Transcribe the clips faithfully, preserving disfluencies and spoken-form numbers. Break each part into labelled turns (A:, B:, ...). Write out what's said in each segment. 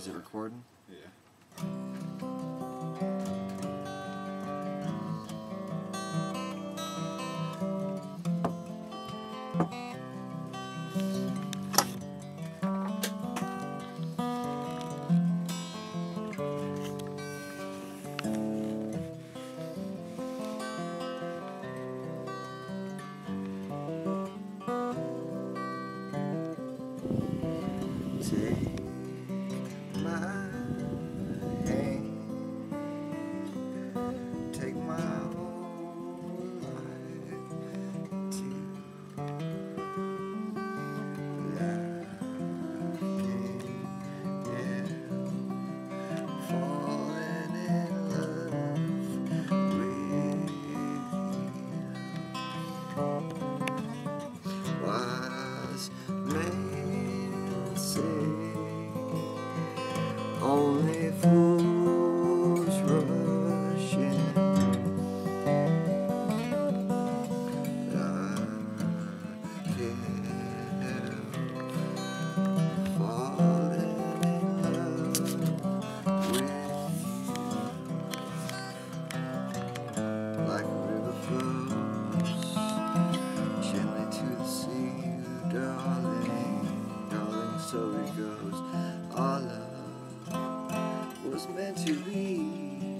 A: Is it recording?
B: Yeah.
A: Take my hand, take my whole life too. Like yeah, falling in love with you. Wise men say only fools rush in. I can't help falling in love with you. Like a river flows gently to the sea, darling, darling, so it goes. Our love was meant to be.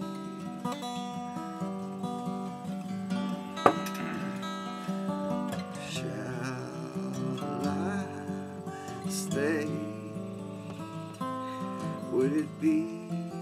A: Shall I stay? Would it be